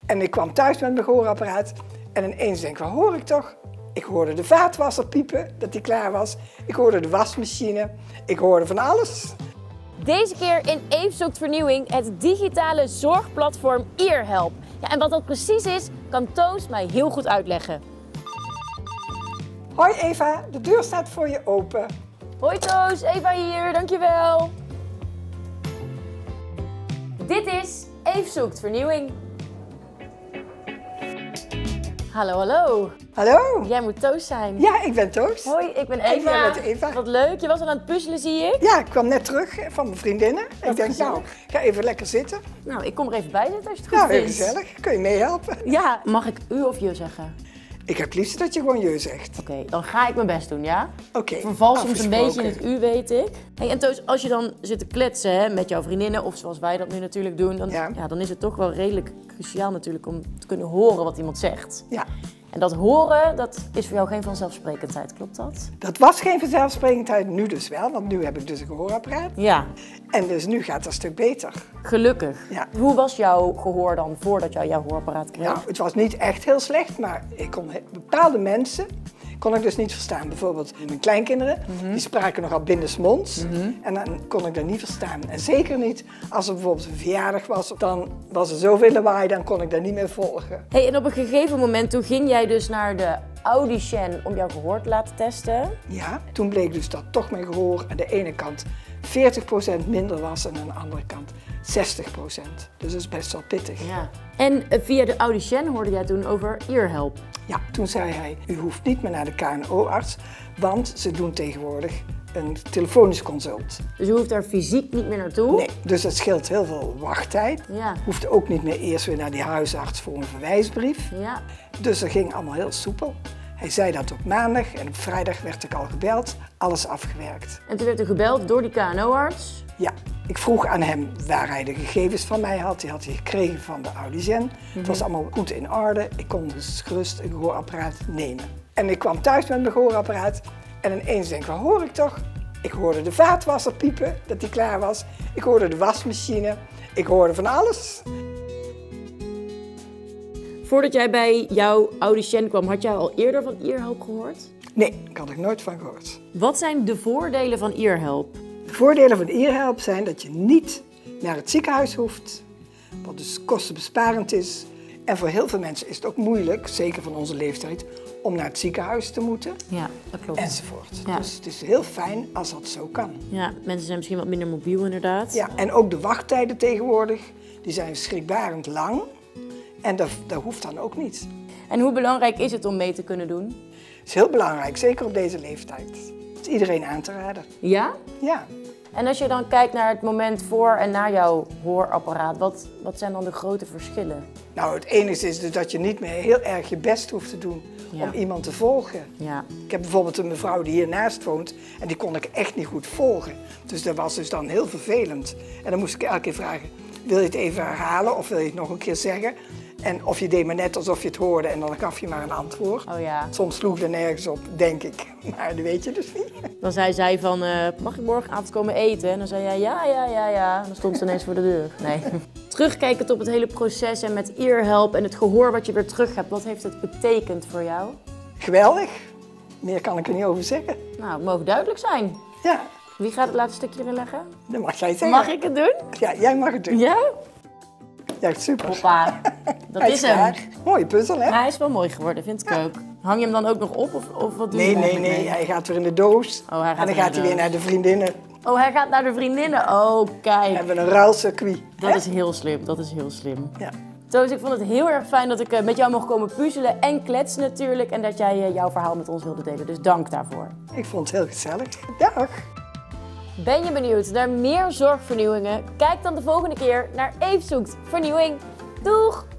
En ik kwam thuis met mijn gehoorapparaat en ineens denk ik, wat hoor ik toch? Ik hoorde de vaatwasser piepen, dat die klaar was. Ik hoorde de wasmachine. Ik hoorde van alles. Deze keer in Eve Zoekt Vernieuwing, het digitale zorgplatform Earhelp. Ja, en wat dat precies is, kan Toos mij heel goed uitleggen. Hoi Eva, de deur staat voor je open. Hoi Toos, Eva hier, dankjewel. Dit is Eve Zoekt Vernieuwing. Hallo, hallo. Hallo. Jij moet Toos zijn. Ja, ik ben Toos. Hoi, ik ben En Eva. jij bent Eva. Wat leuk, je was al aan het puzzelen, zie ik. Ja, ik kwam net terug van mijn vriendinnen. En ik denk, gezellig. nou, ga even lekker zitten. Nou, ik kom er even bij zitten als je het goed Ja, heel vindt. gezellig. Kun je meehelpen? Ja, mag ik u of je zeggen? Ik heb het liefst dat je gewoon je zegt. Oké, dan ga ik mijn best doen, ja? Oké. Ik verval soms een beetje in afgesproken. het u, weet ik. Hey, en Toos, als je dan zit te kletsen hè, met jouw vriendinnen, of zoals wij dat nu natuurlijk doen, dan, Ja. dan is het toch wel redelijk cruciaal natuurlijk om te kunnen horen wat iemand zegt. Ja, En dat horen, dat is voor jou geen vanzelfsprekendheid, klopt dat? dat was geen vanzelfsprekendheid, nu dus wel, want nu heb ik dus een gehoorapparaat. Ja, En dus nu gaat het een stuk beter. gelukkig. Ja. Hoe was jouw gehoor dan voordat jij jouw gehoorapparaat kreeg? Nou, het was niet echt heel slecht, maar ik kon bepaalde mensen kon ik dus niet verstaan. Bijvoorbeeld mijn kleinkinderen, die spraken nogal binnensmonds. En dan kon ik dat niet verstaan. En zeker niet als er bijvoorbeeld een verjaardag was, dan was er zoveel lawaai, dan kon ik dat niet meer volgen. Hey, en op een gegeven moment, toen ging jij dus naar de Audition om jouw gehoor te laten testen. Ja, toen bleek dus dat toch mijn gehoor aan de ene kant 40% minder was en aan de andere kant 60%. Dus dat is best wel pittig. Ja. En via de Audition hoorde jij toen over Earhelp. Ja, toen zei hij, u hoeft niet meer naar de KNO-arts, want ze doen tegenwoordig een telefonisch consult. Dus je hoeft daar fysiek niet meer naartoe. Nee, dus dat scheelt heel veel wachttijd. Ja. Hoeft ook niet meer eerst weer naar die huisarts voor een verwijsbrief. Ja. Dus dat ging allemaal heel soepel. Hij zei dat op maandag en op vrijdag werd ik al gebeld, alles afgewerkt. En toen werd er gebeld door die KNO-arts. Ja, ik vroeg aan hem waar hij de gegevens van mij had. Die had hij gekregen van de Audition. Het was allemaal goed in orde. Ik kon dus gerust een gehoorapparaat nemen. En ik kwam thuis met mijn gehoorapparaat en ineens denk ik, wat hoor ik toch? Ik hoorde de vaatwasser piepen, dat die klaar was. Ik hoorde de wasmachine. Ik hoorde van alles. Voordat jij bij jouw Audition kwam, had jij al eerder van Earhelp gehoord? Nee, ik had er nooit van gehoord. Wat zijn de voordelen van Earhelp? De voordelen van Earhelp zijn dat je niet naar het ziekenhuis hoeft, wat dus kostenbesparend is. En voor heel veel mensen is het ook moeilijk, zeker van onze leeftijd, om naar het ziekenhuis te moeten, Ja, dat klopt. enzovoort. Ja. Dus het is heel fijn als dat zo kan. Ja, mensen zijn misschien wat minder mobiel inderdaad. Ja, en ook de wachttijden tegenwoordig, die zijn schrikbarend lang. En dat hoeft dan ook niet. En hoe belangrijk is het om mee te kunnen doen? Het is heel belangrijk, zeker op deze leeftijd. Het is iedereen aan te raden. Ja? Ja. En als je dan kijkt naar het moment voor en na jouw hoorapparaat, wat zijn dan de grote verschillen? Nou, het enige is dus dat je niet meer heel erg je best hoeft te doen Ja. om iemand te volgen. Ja. Ik heb bijvoorbeeld een mevrouw die hiernaast woont en die kon ik echt niet goed volgen. Dus dat was dus dan heel vervelend. En dan moest ik elke keer vragen, wil je het even herhalen of wil je het nog een keer zeggen? En of je deed maar net alsof je het hoorde en dan gaf je maar een antwoord. Oh ja. Soms sloeg er nergens op, denk ik. Maar dat weet je dus niet. Dan zei zij van, mag ik morgenavond komen eten? En dan zei jij, ja. En dan stond ze ineens voor de deur. Nee. Terugkijkend op het hele proces en met Earhelp en het gehoor wat je weer terug hebt, wat heeft het betekend voor jou? Geweldig. Meer kan ik er niet over zeggen. Nou, het mogen duidelijk zijn. Ja, Wie gaat het laatste stukje erin leggen? dat mag jij zeggen. Mag ik het doen? Ja, jij mag het doen. Ja? Ja, super. Hoppa. Dat Hij is hem. klaar. Mooie puzzel, hè? Maar hij is wel mooi geworden, vind ik ook. Hang je hem dan ook nog op of wat doe je Nee, er nee, eigenlijk nee. mee? Hij gaat weer in de doos. Oh, hij gaat en dan weer gaat in hij de weer naar doos. de vriendinnen. Oh, hij gaat naar de vriendinnen. Oh, kijk. We hebben een ruilcircuit. Dat is heel slim, dat is heel slim. Ja. Toos, ik vond het heel erg fijn dat ik met jou mocht komen puzzelen en kletsen natuurlijk. En dat jij jouw verhaal met ons wilde delen. Dus dank daarvoor. Ik vond het heel gezellig. Dag. Ben je benieuwd naar meer zorgvernieuwingen? Kijk dan de volgende keer naar Eve Zoekt Vernieuwing. Doeg!